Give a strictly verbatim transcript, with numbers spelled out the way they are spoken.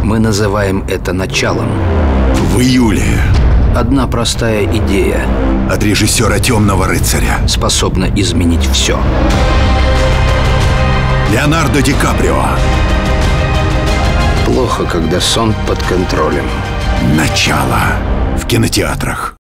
Мы называем это началом. В июле. Одна простая идея От режиссера «Темного рыцаря» способна изменить все. Леонардо Ди Каприо. Плохо, когда сон под контролем. Начало. В кинотеатрах.